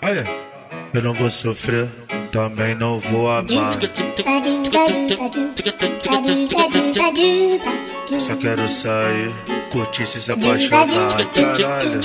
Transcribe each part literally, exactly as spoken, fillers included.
Olha, eu não vou sofrer, também não vou amar. Só quero sair, curtir, se apaixonar, caralho.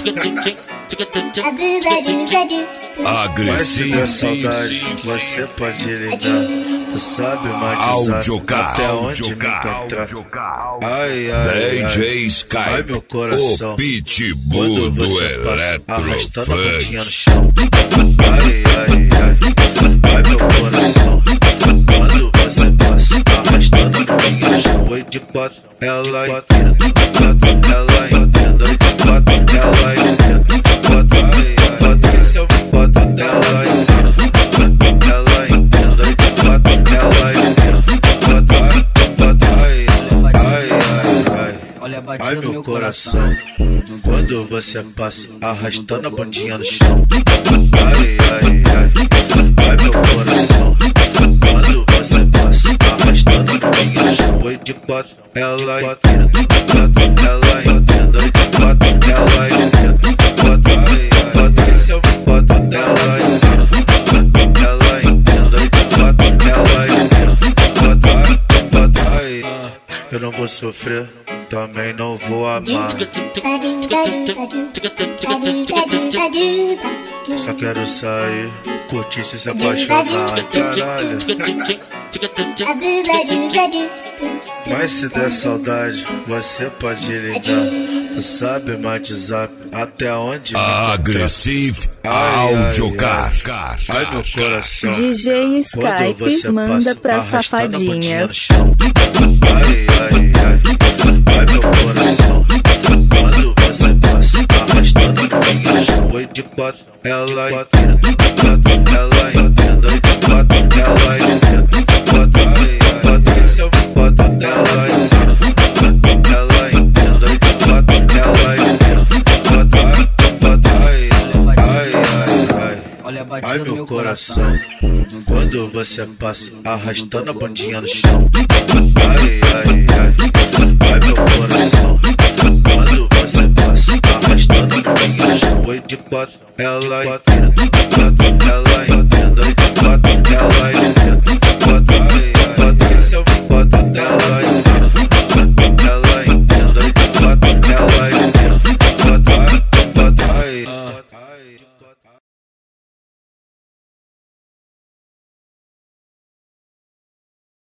Mas se der saudade, você pode ligar. Tu sabe mais até onde me encontrar. Ai, ai, ai, D J Sky, ai meu coração, o pitbull do Eletrofunk. Arrastando a pontinha no chão. Ai, ai, ai, ai meu coração, quando você passa arrastando a pontinha no chão. Oi de quatro, ela entenda, ela entenda. Oi de quatro, ela entenda. Bota, ai, ai, esse é o bota, ela entenda, ela entenda. Oi de quatro, ela entenda. Bota, bota, ai, ai, ai, ai, ai meu coração, quando você passa arrastando a bundinha no chão. Ai, ai, ai, ai meu coração, quando você passa arrastando a bundinha no chão. Oi de quatro, ela entenda, ela entenda. Oi de quatro, ela entenda. Bota, ai, bota, esse é o bota, ela entenda, ela entenda. Oi de quatro, ela entenda. Bota, bota, ai, eu não vou sofrer, também não vou amar. Só quero sair, curtir, se apaixonar, caralho. Mas se der saudade, você pode ligar. Tu sabe mais WhatsApp até onde me Agressive Audiocar. Ai meu coração, D J Skype manda pra safadinhas. Ai, ai, ai, ai meu coração, quando você passa arrastando a bundinha no chão. Oi de quatro, ela entenda, ela entenda. Oi de quatro, ela entenda. Bota, ai, bota, esse é o bota, ela entenda, ela entenda. Oi de quatro, ela entenda. Bota, bota, ai, ai, ai, ai, ai meu coração, quando você passa arrastando a bundinha no chão. Ai, ai, ai, ai meu coração, quando você passa arrastando a bundinha no chão. Oi de quatro, ela entenda.